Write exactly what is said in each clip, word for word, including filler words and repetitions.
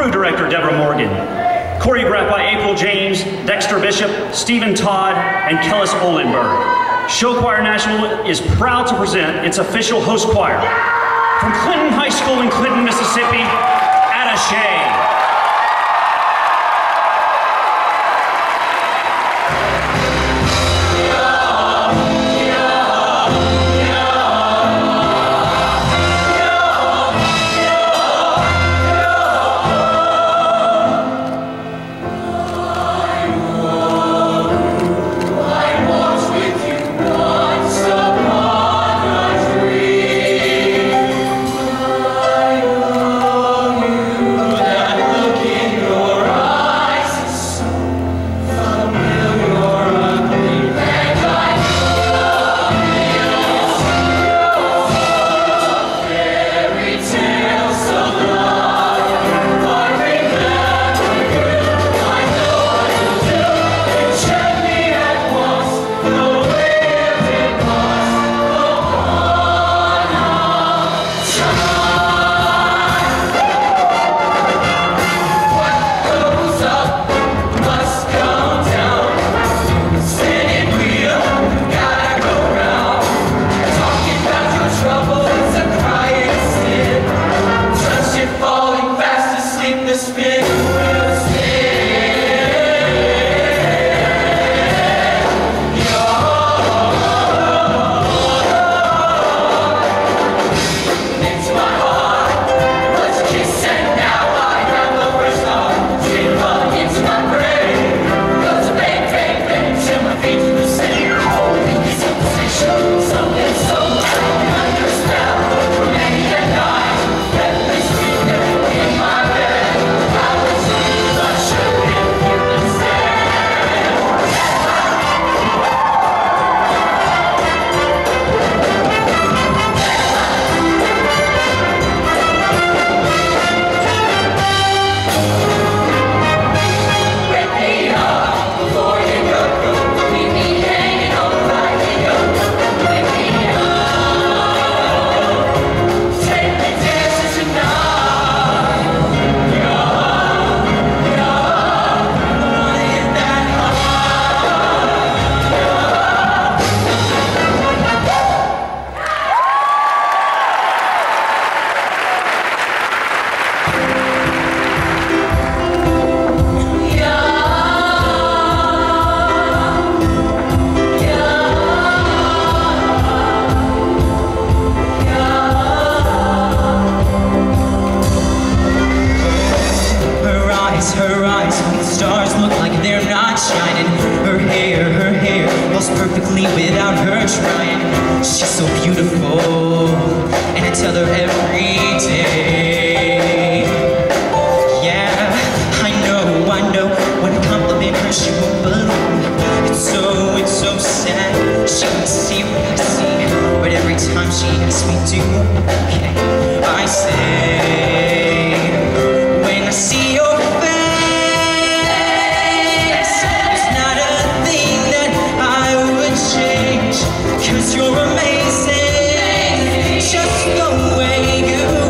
Crew Director Deborah Morgan. Choreographed by April James, Dexter Bishop, Stephen Todd, and Kellis Olenberg. Show Choir National is proud to present its official host choir. From Clinton High School in Clinton, Mississippi, Attache. Her eyes, when stars look like they're not shining. Her hair, her hair flows perfectly without her trying. She's so beautiful, and I tell her every day. Yeah, I know, I know, when I compliment her she won't believe. It's so, it's so sad, she won't see what I see. But every time she asks me to, okay, I say, when I see your cause you're amazing, just the way you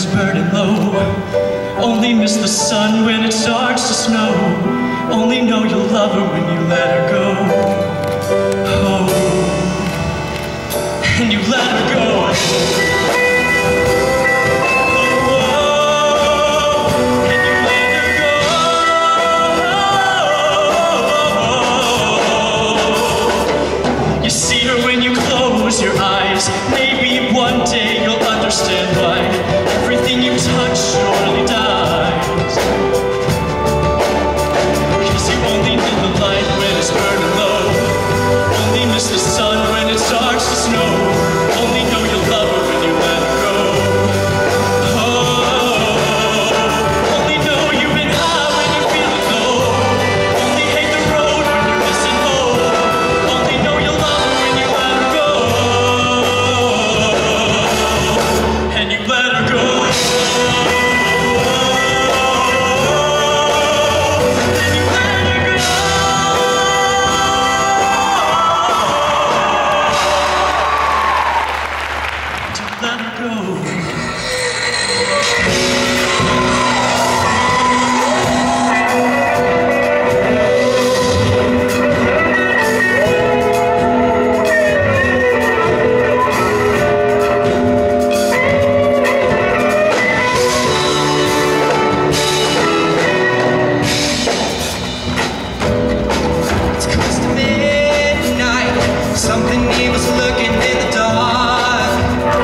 is burning low. Only miss the sun when it starts to snow. Only know you'll love her when you let her go. Oh, and you let her go. Your eyes, maybe one day you'll understand why everything you touch surely dies. Cause you only need the light when it's burning low. Only miss the sun when it starts to snow. Only know you love her when you let her go. Oh, only know you've been high when you're feeling low. Only hate the road when you're missing home. Only know you love her when you let her go. And you let her go. And you let her go. To let her go. Something evil's lurking in the dark.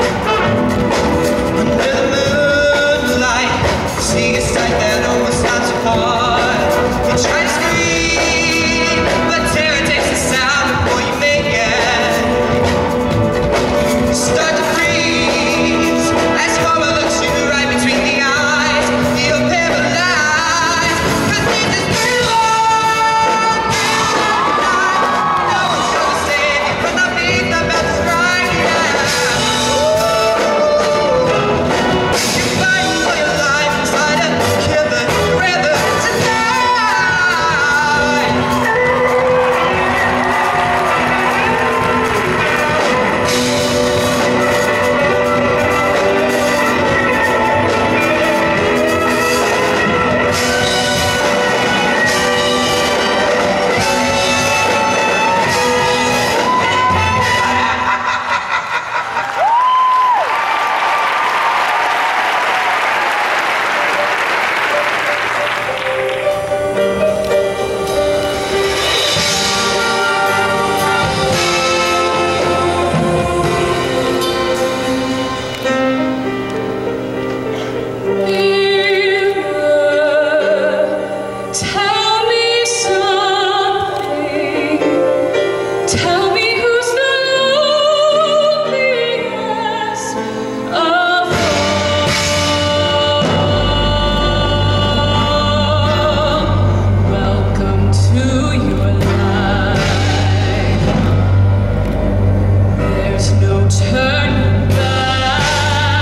Under the moonlight, see a sight that almost knocks apart. You try to scream, but terror takes the sound before you make it. You start to freeze as horror looks you right between the eyes. You're paralyzed, 'cause this is too long.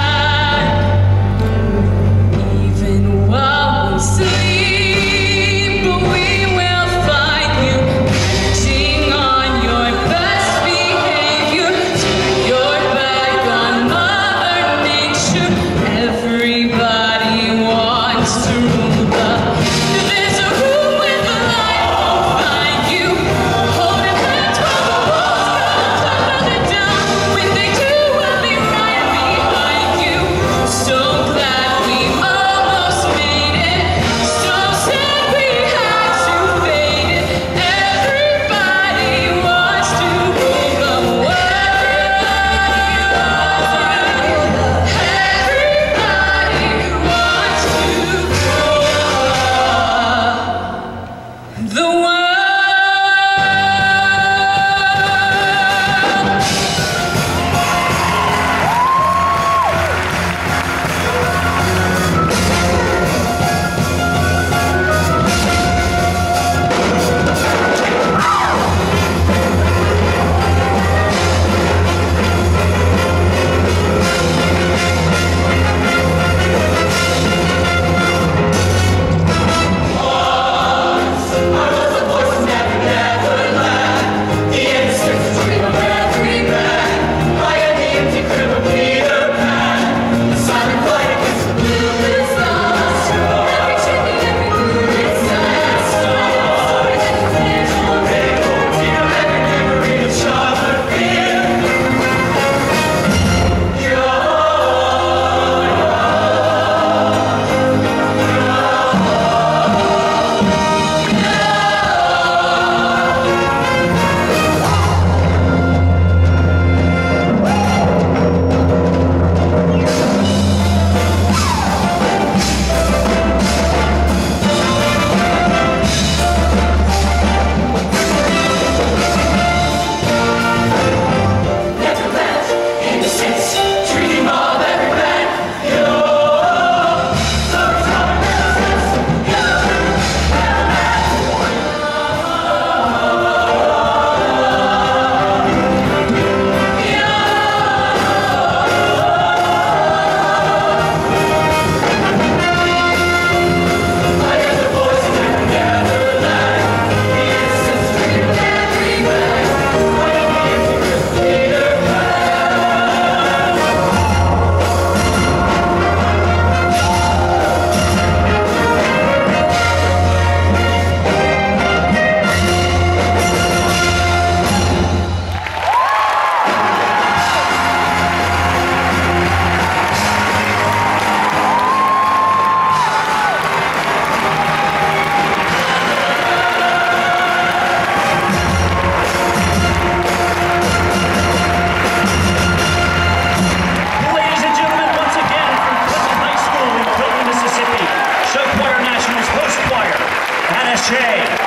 Even while we sleep, Attache.